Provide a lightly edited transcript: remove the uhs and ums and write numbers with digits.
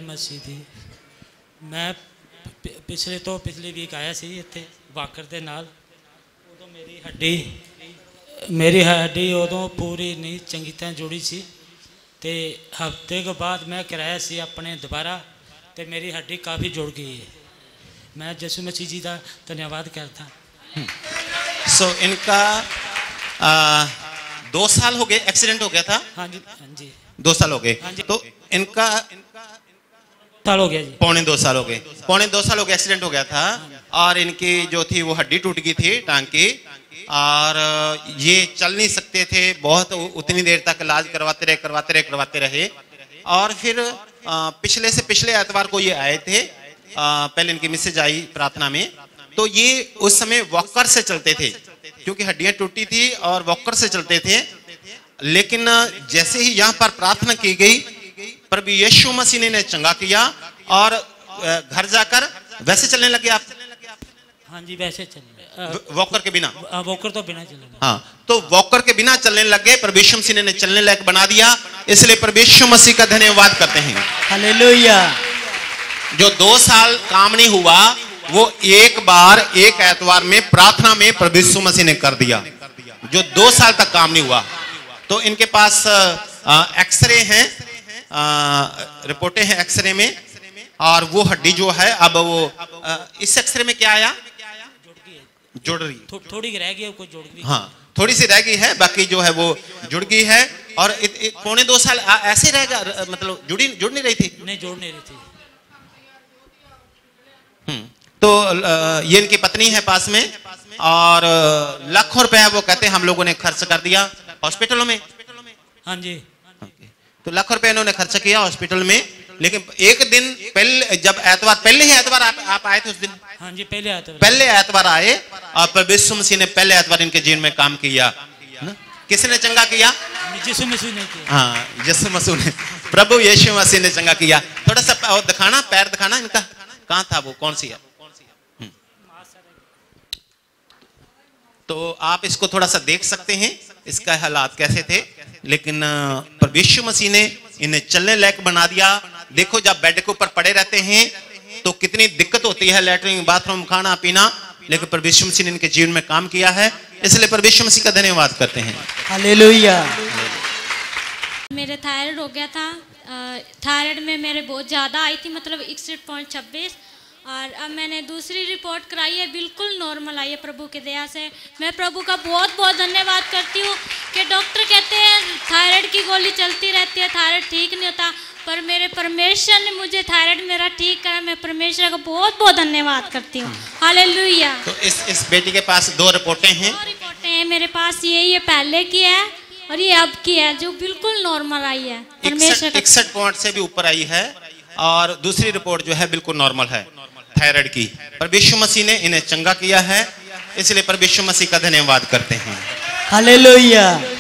मसीह दी। मैं पिछले वीक आया सी इत्थे वाकर दे नाल। उदों मेरी हड्डी उदों पूरी नहीं चंगी तरह जुड़ी सी ते हफ्ते के बाद मैं कराया सी अपने दोबारा ते मेरी हड्डी काफ़ी जुड़ गई है। मैं यीशु मसीह जी का धन्यवाद करता। सो इनका 2 साल हो गए एक्सीडेंट हो गया था। हाँ जी, हाँ जी 2 साल हो गए। तो इनका साल हो गया जी, पौने 2 साल हो गए। पौने 2 साल हो गए एक्सीडेंट हो गया था और इनकी जो थी वो हड्डी टूट गई थी टांग की और ये चल नहीं सकते थे। बहुत उतनी देर तक इलाज करवाते रहे और फिर पिछले से पिछले एतवार को ये आए थे। पहले इनकी मिसेज आई प्रार्थना में, तो ये उस समय वॉकर से चलते थे क्योंकि हड्डियां टूटी थी और वॉकर से चलते थे। लेकिन जैसे ही यहाँ पर प्रार्थना की गई प्रभु यीशु मसीह ने इन्हें चंगा किया और घर जाकर वैसे चलने लगे आप। हाँ जी वैसे चलने, वॉकर के बिना। वॉकर तो बिना चलने। हाँ, तो वॉकर के बिना चलने लगे। प्रभु यीशु मसीह ने चलने लायक बना दिया, इसलिए प्रभु यीशु मसीह का धन्यवाद करते हैं। हालेलुया। जो 2 साल काम नहीं हुआ वो एक बार एक एतवार में प्रार्थना में प्रभु यीशु मसीह ने कर दिया। जो 2 साल तक काम नहीं हुआ, तो इनके पास एक्सरे हैं, रिपोर्टें हैं एक्सरे में और वो हड्डी जो है अब वो इस एक्सरे में क्या आया, जुड़ रही, थोड़ी रह गई, कोई जुड़ गई। हाँ थोड़ी सी रह गई है, बाकी जो है वो जुड़ गई है। और पौने 2 साल ऐसे रहेगा, मतलब जुड़ नहीं रही थी। नहीं, जुड़ नहीं रही थी। तो ये इनकी पत्नी है पास में और लाखों रुपया वो कहते हैं हम लोगों ने खर्च कर दिया हॉस्पिटलों में। हाँ जी, तो लाखों रुपया इन्होंने खर्च किया हॉस्पिटल में। लेकिन एक दिन पहले, जब एतवार, पहले ही एतवार आप आए थे उस दिन। हाँ जी, पहले एतवार आए और प्रभु यीशु मसीह ने पहले एतवार इनके जीवन में काम किया। किसने चंगा किया? यीशु मसीह ने किया। हाँ, यीशु मसीह ने, प्रभु यीशु मसीह ने चंगा किया। थोड़ा सा दिखाना, पैर दिखाना इनका, कहाँ था वो, कौन सी है? तो आप इसको थोड़ा सा देख सकते हैं इसका हालात कैसे थे। लेकिन प्रभु यीशु मसीह ने इन्हें चलने लायक बना दिया। देखो जब बेड के ऊपर पड़े रहते हैं तो कितनी दिक्कत होती है, लैट्रिन, बाथरूम, खाना पीना, लेकिन प्रभु यीशु मसीह ने इनके जीवन में काम किया है, इसलिए प्रभु यीशु मसीह का धन्यवाद करते हैं। हालेलुया। मेरे थायराइड हो गया था, थायराइड में मेरे बहुत ज़्यादा आई थी, मतलब 61.26, और अब मैंने दूसरी रिपोर्ट कराई है, बिल्कुल नॉर्मल आई है प्रभु के दया से। मैं प्रभु का बहुत बहुत धन्यवाद करती हूँ कि डॉक्टर कहते हैं थायराइड की गोली चलती रहती है, थायराइड ठीक नहीं होता, पर मेरे परमेश्वर ने मुझे थायराइड मेरा ठीक करा। मैं परमेश्वर का बहुत बहुत धन्यवाद करती हूँ। हालेलुया। तो इस बेटी के पास 2 रिपोर्टें हैं। 2 रिपोर्टें हैं मेरे पास, ये पहले की है और ये अब की है, जो बिल्कुल नॉर्मल आई है। 61 पॉइंट से भी ऊपर आई है और दूसरी रिपोर्ट जो है बिल्कुल नॉर्मल है थायराइड की। प्रभु यीशु मसीह ने इन्हें चंगा किया है, इसलिए प्रभु यीशु मसीह का धन्यवाद करते हैं। हालेलुया।